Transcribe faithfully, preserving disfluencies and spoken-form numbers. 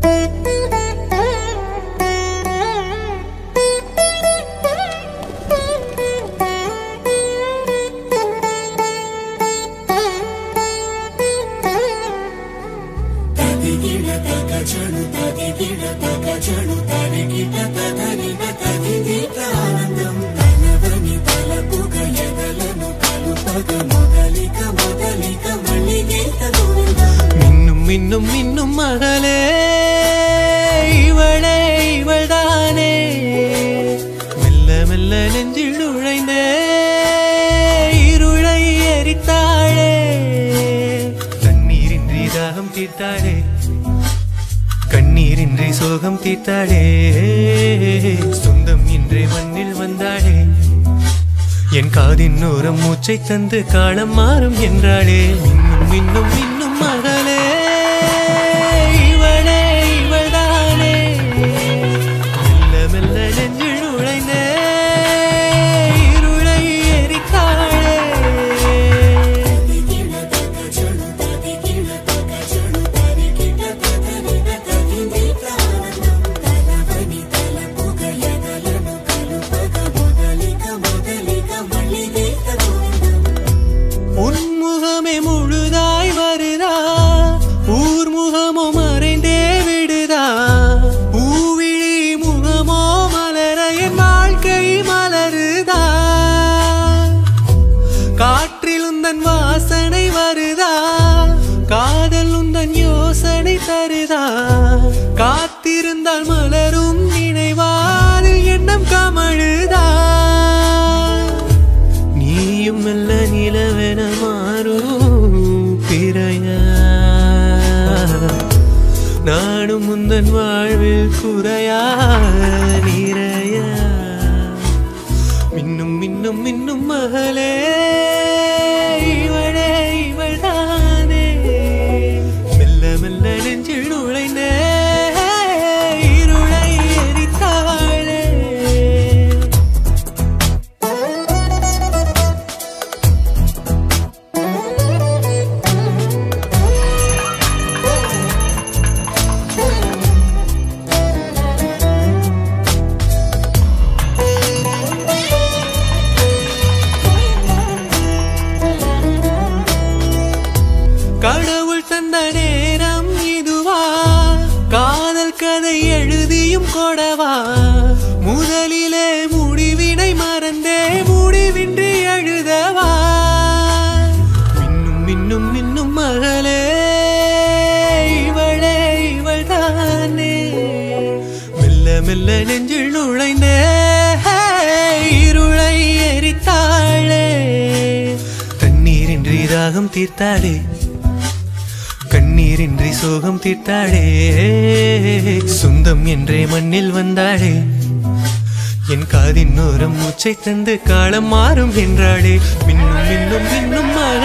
மின்னும் மின்னும் மகளே இவளே இவள்தானே மெல்ல மெல்ல நெஞ்சில் நுழைந்தே இருளை எரித்தாளே கண்ணீரின்றி தாகம் தீர்த்தாளே கண்ணீரின்றி சோகம் தீர்த்தாளே சொந்தம் இன்றே மண்ணில் வந்தாளே என் காதின் ஓரம் மூச்சை தந்து காலம் மாறும் என்றாளே மின்னும் மின்னும் மின்னும் மகளே வாசனை வருதா காதல் உந்தன் யோசனை தருதா காத்திருந்தால் மலரும் நினைவாதில் எண்ணம் கமழுதா நீயும் மெல்ல நிலவென மாறும் பிறையா நானும் உந்தன் வாழ்வில் குறையா நிறையா மின்னும் மின்னும் மின்னும் மகளே இவளே இவள்தானே மெல்ல மெல்ல நெஞ்சில் நுழைந்தே இருளை எரித்தாளே கடவுள் தந்த நேரம் இதுவா காதல் கதை எழுதியும் கொடவா முதலிலே முடிவினை மறந்தே முடிவின்றி எழுதவா மின்னும் மின்னும் மின்னும் மகளே இவளே இவள்தானே மெல்ல மெல்ல நெஞ்சில் நுழைந்தே இருளை எரித்தாளே தண்ணீரின்றி தாகம் தீர்த்தாளே கண்ணீரின்றி சோகம் தீர்த்தாளே சொந்தம் என்றே மண்ணில் வந்தாளே என் காதின் ஓரம் மூச்சை தந்து காலம் மாறும் என்றாளே மின்னும் மின்னும் மின்னும்